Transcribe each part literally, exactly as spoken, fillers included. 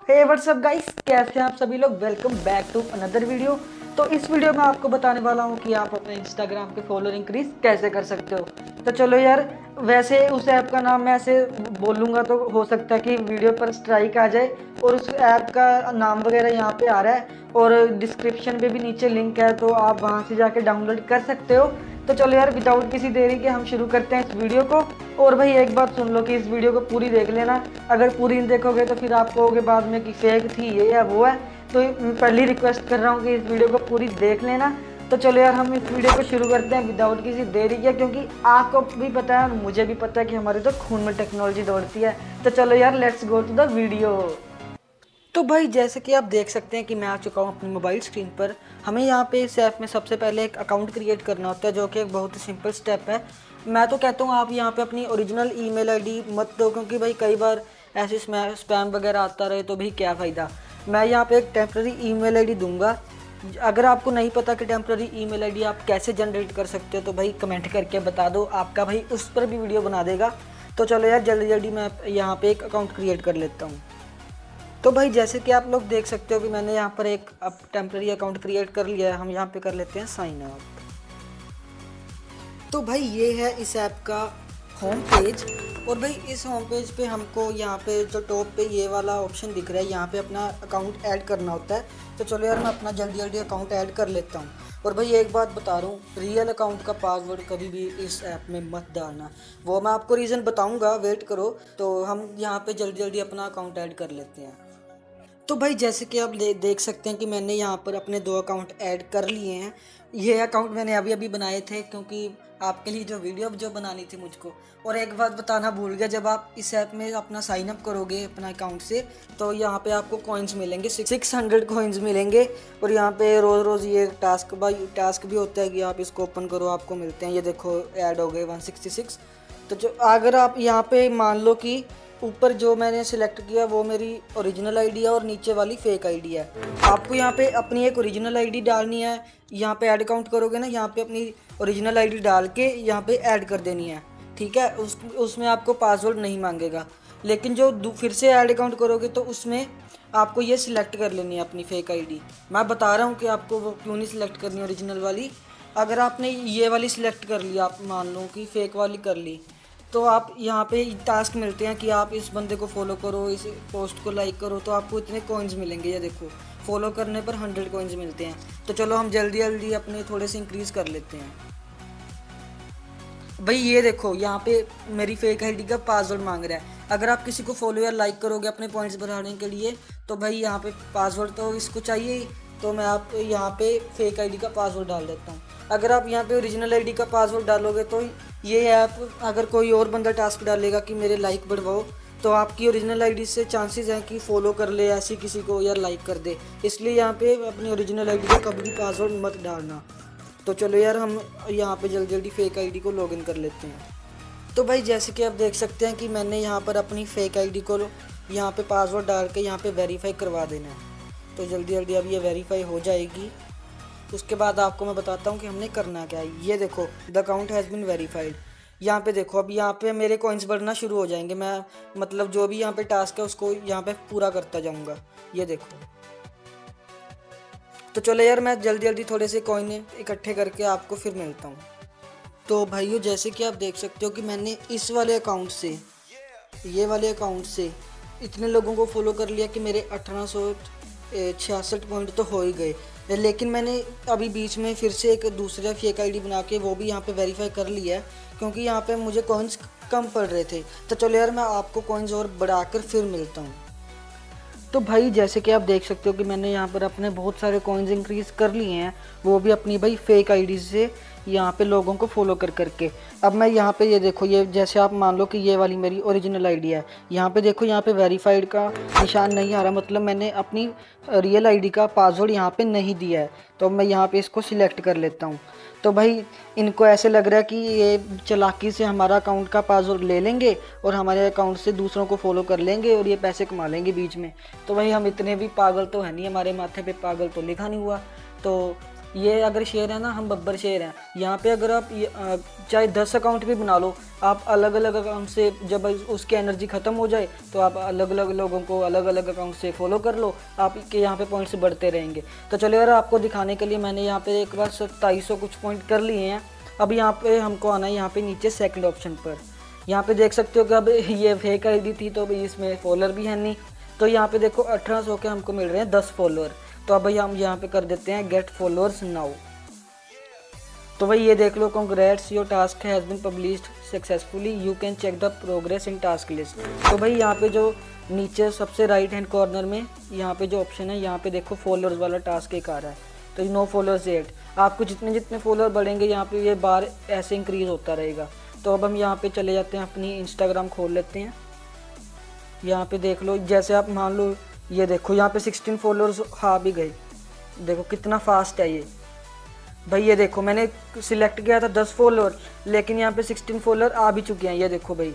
हे WhatsApp guys, कैसे हैं आप सभी लोग। Welcome back to another video. तो इस वीडियो में आपको बताने वाला हूं कि आप अपने इंस्टाग्राम के फॉलोअर इंक्रीज कैसे कर सकते हो। तो चलो यार, वैसे उस ऐप का नाम मैं ऐसे बोलूँगा तो हो सकता है कि वीडियो पर स्ट्राइक आ जाए, और उस ऐप का नाम वगैरह यहाँ पे आ रहा है और डिस्क्रिप्शन पे भी नीचे लिंक है, तो आप वहाँ से जाके डाउनलोड कर सकते हो। तो चलो यार, विदाउट किसी देरी के हम शुरू करते हैं इस वीडियो को। और भाई एक बात सुन लो कि इस वीडियो को पूरी देख लेना। अगर पूरी नहीं देखोगे तो फिर आप कहोगे बाद में कि फेक थी ये या वो है। तो पहली रिक्वेस्ट कर रहा हूँ कि इस वीडियो को पूरी देख लेना। तो चलो यार, हम इस वीडियो को शुरू करते हैं विदाउट किसी देरी के, क्योंकि आपको भी पता है और मुझे भी पता है कि हमारे तो खून में टेक्नोलॉजी दौड़ती है। तो चलो यार, let's go to the video. तो भाई जैसे कि आप देख सकते हैं कि मैं आ चुका हूँ अपनी मोबाइल स्क्रीन पर। हमें यहाँ पे इस ऐप में सबसे पहले एक अकाउंट क्रिएट करना होता है, जो कि एक बहुत ही सिंपल स्टेप है। मैं तो कहता हूँ आप यहाँ पे अपनी ओरिजिनल ईमेल आईडी मत दो, क्योंकि भाई कई बार ऐसे स्पैम वगैरह आता रहे तो भाई क्या फ़ायदा। मैं यहाँ पे एक टेम्प्रेरी ईमेल आईडी दूंगा। अगर आपको नहीं पता कि टेम्प्रेरी ईमेल आईडी आप कैसे जनरेट कर सकते हो तो भाई कमेंट करके बता दो, आपका भाई उस पर भी वीडियो बना देगा। तो चलो यार, जल्दी जल्दी मैं यहाँ पे एक अकाउंट क्रिएट कर लेता हूँ। तो भाई जैसे कि आप लोग देख सकते हो कि मैंने यहाँ पर एक अब टेम्प्रेरी अकाउंट क्रिएट कर लिया है। हम यहाँ पे कर लेते हैं साइन अप। तो भाई ये है इस ऐप का होम पेज। और भाई इस होम पेज पे हमको यहाँ पे जो टॉप पे ये वाला ऑप्शन दिख रहा है, यहाँ पे अपना अकाउंट ऐड करना होता है। तो चलो यार, मैं अपना जल्दी जल्दी अकाउंट ऐड कर लेता हूँ। और भाई एक बात बता रहा हूँ, रियल अकाउंट का पासवर्ड कभी भी इस ऐप में मत डालना। वो मैं आपको रीज़न बताऊँगा, वेट करो। तो हम यहाँ पे जल्दी जल्दी अपना अकाउंट ऐड कर लेते हैं। तो भाई जैसे कि आप देख सकते हैं कि मैंने यहाँ पर अपने दो अकाउंट ऐड कर लिए हैं। ये अकाउंट मैंने अभी अभी बनाए थे, क्योंकि आपके लिए जो वीडियो जो बनानी थी मुझको। और एक बात बताना भूल गया, जब आप इस ऐप में अपना साइन अप करोगे अपना अकाउंट से, तो यहाँ पे आपको कॉइन्स मिलेंगे, सिक्स हंड्रेड कॉइन्स मिलेंगे। और यहाँ पे रोज़ रोज़ ये टास्क बाई टास्क भी होता है कि आप इसको ओपन करो, आपको मिलते हैं। ये देखो ऐड हो गए वन सिक्सटी सिक्स। तो जो अगर आप यहाँ पे मान लो कि ऊपर जो मैंने सिलेक्ट किया वो मेरी ओरिजिनल आईडी है और नीचे वाली फेक आईडी है। आपको यहाँ पे अपनी एक ओरिजिनल आईडी डालनी है। यहाँ पे ऐड अकाउंट करोगे ना, यहाँ पे अपनी ओरिजिनल आईडी डाल के यहाँ पे ऐड कर देनी है, ठीक है। उस उसमें आपको पासवर्ड नहीं मांगेगा। लेकिन जो फिर से ऐड अकाउंट करोगे तो उसमें आपको ये सिलेक्ट कर लेनी है अपनी फेक आईडी। मैं बता रहा हूँ कि आपको वो क्यों नहीं सिलेक्ट करनी ओरिजिनल वाली। अगर आपने ये वाली सिलेक्ट कर ली, आप मान लो कि फेक वाली कर ली, तो आप यहाँ पे टास्क मिलते हैं कि आप इस बंदे को फॉलो करो, इस पोस्ट को लाइक करो, तो आपको इतने कॉइन्स मिलेंगे। ये देखो, फॉलो करने पर हंड्रेड कॉइन्स मिलते हैं। तो चलो हम जल्दी जल्दी अपने थोड़े से इंक्रीज़ कर लेते हैं। भाई ये देखो, यहाँ पे मेरी फेक आईडी का पासवर्ड मांग रहा है। अगर आप किसी को फॉलो या लाइक करोगे अपने पॉइंट्स बढ़ाने के लिए, तो भाई यहाँ पे पासवर्ड तो इसको चाहिए ही। तो मैं आप यहाँ पे फेक आईडी का पासवर्ड डाल देता हूँ। अगर आप यहाँ पे ओरिजिनल आईडी का पासवर्ड डालोगे तो ये ऐप, अगर कोई और बंदा टास्क डालेगा कि मेरे लाइक बढ़वाओ, तो आपकी ओरिजिनल आईडी से चांसेस हैं कि फॉलो कर ले ऐसी किसी को या लाइक कर दे। इसलिए यहाँ पे अपनी ओरिजिनल आईडी का कभी भी पासवर्ड मत डालना। तो चलो यार, हम यहाँ पे जल्दी जल्दी फेक आईडी को लॉगिन कर लेते हैं। तो भाई जैसे कि आप देख सकते हैं कि मैंने यहाँ पर अपनी फेक आईडी को यहाँ पे पासवर्ड डाल के यहाँ पे वेरीफाई करवा देना है। तो जल्दी जल्दी अब ये वेरीफाई हो जाएगी। उसके बाद आपको मैं बताता हूँ कि हमने करना क्या है। ये देखो, the account has been verified. यहाँ पे देखो, अब यहाँ पे मेरे कॉइन्स बढ़ना शुरू हो जाएंगे। मैं मतलब जो भी यहाँ पे टास्क है उसको यहाँ पे पूरा करता जाऊँगा। ये देखो। तो चलो यार, मैं जल्दी जल्दी थोड़े से कॉइन इकट्ठे करके आपको फिर मिलता हूँ। तो भाइयों जैसे कि आप देख सकते हो कि मैंने इस वाले अकाउंट से, ये वाले अकाउंट से इतने लोगों को फॉलो कर लिया कि मेरे अठारह सौ छियासठ पॉइंट तो हो ही गए। लेकिन मैंने अभी बीच में फिर से एक दूसरा फेक आईडी बना के वो भी यहाँ पे वेरीफाई कर लिया है, क्योंकि यहाँ पे मुझे कॉइन्स कम पड़ रहे थे। तो चलो यार, मैं आपको कॉइन्स और बढ़ाकर फिर मिलता हूँ। तो भाई जैसे कि आप देख सकते हो कि मैंने यहाँ पर अपने बहुत सारे कॉइन्स इंक्रीज़ कर लिए हैं, वो भी अपनी भाई फेक आईडी से यहाँ पे लोगों को फॉलो कर करके। अब मैं यहाँ पे ये देखो, ये जैसे आप मान लो कि ये वाली मेरी ओरिजिनल आईडी है। यहाँ पे देखो, यहाँ पे वेरीफाइड का निशान नहीं आ रहा, मतलब मैंने अपनी रियल आईडी का पासवर्ड यहाँ पे नहीं दिया है। तो मैं यहाँ पे इसको सिलेक्ट कर लेता हूँ। तो भाई इनको ऐसे लग रहा है कि ये चालाकी से हमारा अकाउंट का पासवर्ड ले लेंगे और हमारे अकाउंट से दूसरों को फॉलो कर लेंगे और ये पैसे कमा लेंगे बीच में। तो भाई हम इतने भी पागल तो है नहीं, हमारे माथे पे पागल तो लिखा नहीं हुआ। तो ये अगर शेर है ना, हम बब्बर शेर हैं। यहाँ पे अगर आप चाहे दस अकाउंट भी बना लो, आप अलग अलग अकाउंट से जब उसकी एनर्जी ख़त्म हो जाए तो आप अलग अलग लोगों को अलग अलग अकाउंट से फॉलो कर लो, आपके यहाँ पे पॉइंट्स बढ़ते रहेंगे। तो चलो यार, आपको दिखाने के लिए मैंने यहाँ पे एक बार सत्ताईस सौ कुछ पॉइंट कर लिए हैं। अब यहाँ पे हमको आना है यहाँ पे नीचे सेकंड ऑप्शन पर। यहाँ पे देख सकते हो कि अब ये फेक आईडी थी तो भाई इसमें फॉलोअर भी है नहीं। तो यहाँ पे देखो अठारह सौ के हमको मिल रहे हैं दस फॉलोअर। तो अब भाई हम यहाँ पे कर देते हैं गेट फॉलोअर्स नाउ। तो भाई ये देख लो, congrats your task has been published successfully, you can check the progress in task list. तो भाई यहाँ पे जो नीचे सबसे राइट हैंड कॉर्नर में यहाँ पे जो ऑप्शन है, यहाँ पे देखो फॉलोअर्स वाला टास्क एक आ रहा है। तो नो फॉलोअर्स एट, आपको जितने जितने फॉलोअर बढ़ेंगे यहाँ पे ये बार ऐसे इंक्रीज होता रहेगा। तो अब हम यहाँ पे चले जाते हैं, अपनी इंस्टाग्राम खोल लेते हैं। यहाँ पे देख लो, जैसे आप मान लो ये देखो यहाँ पे सोलह फॉलोअर्स आ भी गए। देखो कितना फास्ट है ये भाई। ये देखो मैंने सिलेक्ट किया था दस फॉलोअर, लेकिन यहाँ पे सोलह फॉलोअर आ भी चुके हैं, ये देखो भाई।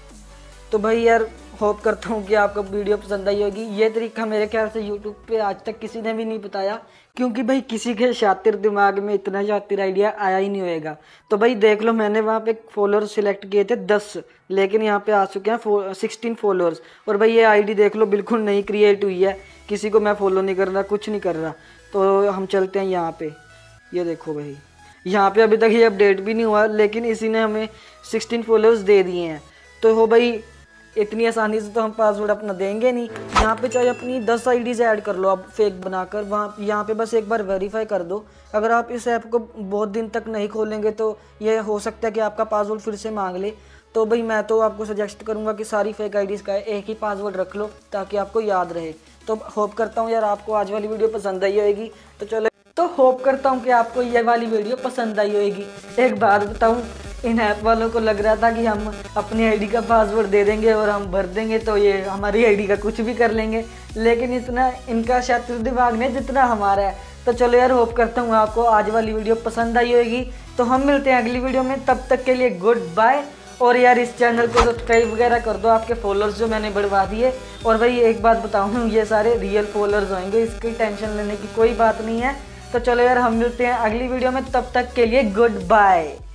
तो भाई यार होप करता हूँ कि आपको वीडियो पसंद आई होगी। ये तरीका मेरे ख्याल से यूट्यूब पे आज तक किसी ने भी नहीं बताया, क्योंकि भाई किसी के शातिर दिमाग में इतना शातिर आइडिया आया ही नहीं होएगा। तो भाई देख लो, मैंने वहाँ पे फॉलोअर सिलेक्ट किए थे दस, लेकिन यहाँ पे आ चुके हैं सोलह फॉलोअर्स। और भाई ये आईडी देख लो बिल्कुल नई क्रिएट हुई है, किसी को मैं फॉलो नहीं कर रहा, कुछ नहीं कर रहा। तो हम चलते हैं यहाँ पे, ये देखो भाई यहाँ पे अभी तक ये अपडेट भी नहीं हुआ, लेकिन इसी ने हमें सोलह फॉलोअर्स दे दिए हैं। तो हो भाई इतनी आसानी से तो हम पासवर्ड अपना देंगे नहीं। यहाँ पे चाहे अपनी दस आईडीज़ ऐड कर लो आप फेक बनाकर, वहाँ यहाँ पे बस एक बार वेरीफाई कर दो। अगर आप इस ऐप को बहुत दिन तक नहीं खोलेंगे तो ये हो सकता है कि आपका पासवर्ड फिर से मांग ले। तो भाई मैं तो आपको सजेस्ट करूँगा कि सारी फेक आईडीज़ का एक ही पासवर्ड रख लो ताकि आपको याद रहे। तो होप करता हूँ यार आपको आज वाली वीडियो पसंद आई होगी। तो चलो, तो होप करता हूँ कि आपको ये वाली वीडियो पसंद आई होगी। एक बात बताऊँ, इन ऐप वालों को लग रहा था कि हम अपनी आईडी का पासवर्ड दे देंगे और हम भर देंगे तो ये हमारी आईडी का कुछ भी कर लेंगे, लेकिन इतना इनका शातिर दिमाग नहीं जितना हमारा है। तो चलो यार, होप करता हूँ आपको आज वाली वीडियो पसंद आई होगी। तो हम मिलते हैं अगली वीडियो में, तब तक के लिए गुड बाय। और यार इस चैनल को सब्सक्राइब वगैरह कर दो, आपके फॉलोअर्स जो मैंने बढ़वा दिए। और भाई एक बात बताऊँ, ये सारे रियल फॉलोअर्स होंगे, इसकी टेंशन लेने की कोई बात नहीं है। तो चलो यार, हम मिलते हैं अगली वीडियो में, तब तक के लिए गुड बाय।